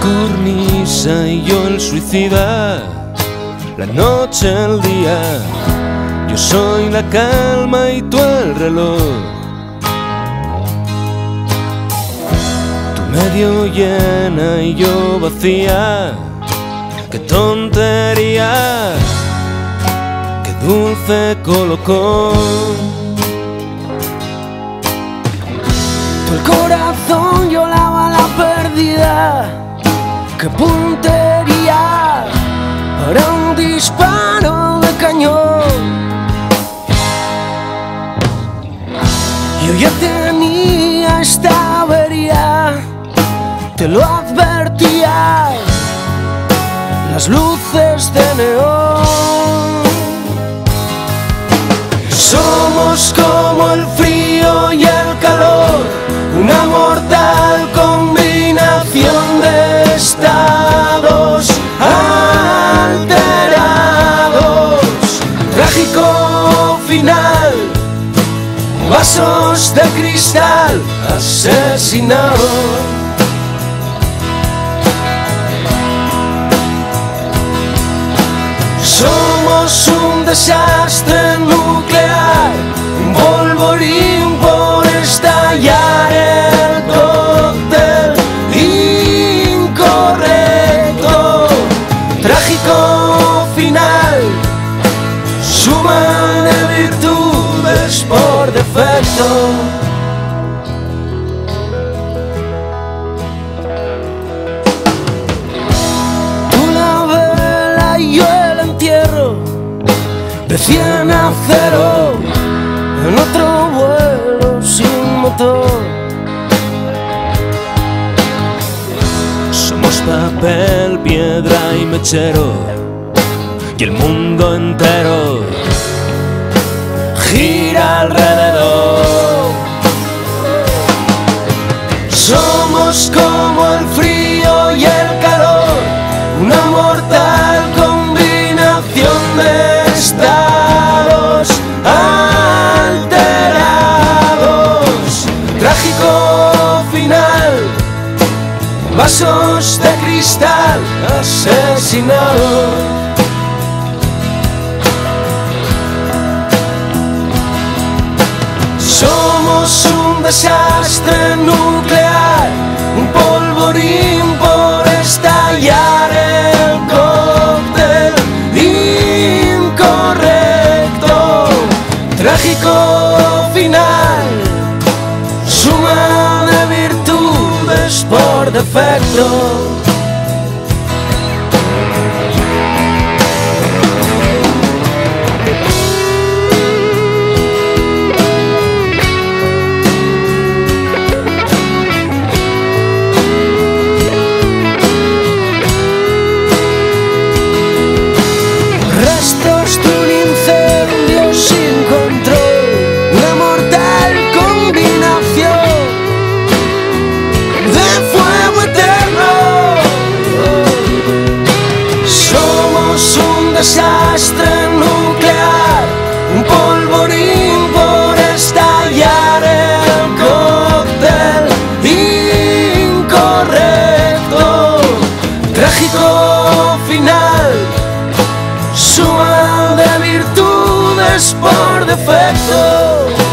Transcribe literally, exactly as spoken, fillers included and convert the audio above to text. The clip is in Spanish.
cornisa y yo el suicida, la noche, el día. Yo soy la calma y tú el reloj. Tú medio llena y yo vacía. Qué tontería, qué dulce colocón. Tú el corazón, yo la bala perdida. Qué puntería para un disparo de cañón. Yo ya tenía esta avería, te lo advertía, las luces de neón. Somos como el frío y el calor, una mortal combinación de estados alterados. Trágico final, vasos de cristal asesinados. Somos un desastre nuclear, un polvorín por estallar, el cóctel incorrecto. Trágico final, suma de virtudes por defecto. Tú la vela y yo el entierro de cien a cero en otro vuelo sin motor. Somos papel, piedra y mechero, y el mundo entero gira alrededor. Somos como el frío y el calor, una mortal combinación de estados alterados. Trágico final, vasos de cristal asesinados. Somos un desastre nuclear, un polvorín por estallar, el cóctel incorrecto. Trágico final, suma de virtudes por defecto. Desastre nuclear, un polvorín por estallar, el cóctel incorrecto. Trágico final, suma de virtudes por defecto.